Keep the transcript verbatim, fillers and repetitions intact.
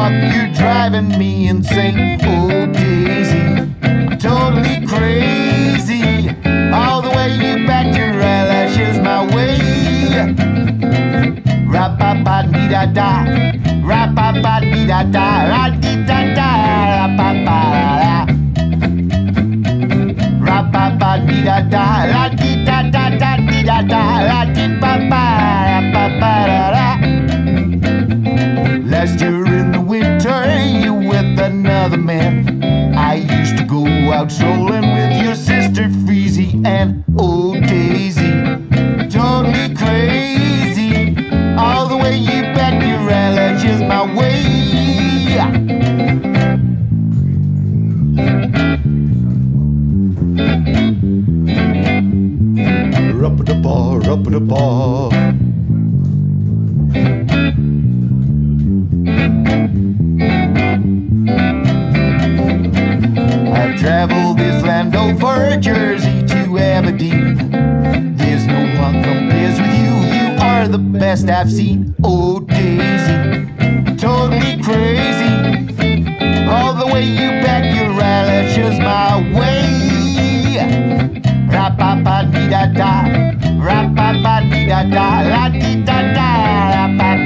truck, you're driving me insane. Oh, Daisy, I'm totally crazy. All the way you bat your eyelashes my way. Rap-a-ba-dee-da-da, rap-a-ba-dee-da-da, ra-dee-da-da, rap-a-ba-da-da. Rap-a-ba-dee-da-da, la-dee-da-da-da-dee-da-da, la-dee-ba-ba-da-ba-ba-da-da. Last year in the winter, you with another man. I used to go out strolling with your sister Freezy and old Daisy. Totally crazy. All the way you bet your eyelashes my way. Up at the bar, up at the bar. I've traveled this land over Jersey to Aberdeen. There's no one compares with you. You are the best I've seen. Oh, Daisy, totally crazy. All the way you back your eyelashes my way. Rap-a-ba-dee-da-da, rap-a-ba-dee-da-da, la-dee-da-da, rap-a-ba-dee-da-da.